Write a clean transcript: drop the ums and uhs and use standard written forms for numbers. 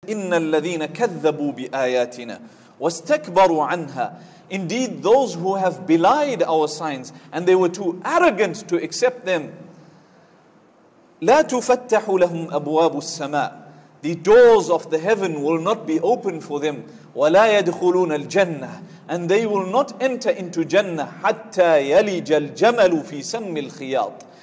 إِنَّ الَّذِينَ كَذَّبُوا بِآيَاتِنَا وَاسْتَكْبَرُوا عَنْهَا. Indeed, those who have belied our signs and they were too arrogant to accept them. لَا تُفَتَّحُ لَهُمْ أَبْوَابُ السَّمَاءِ. The doors of the heaven will not be open for them. وَلَا يَدْخُلُونَ الْجَنَّةِ. And they will not enter into Jannah حَتَّى يَلِجَ الْجَمَلُ فِي سَمِّ الْخِيَاطِ.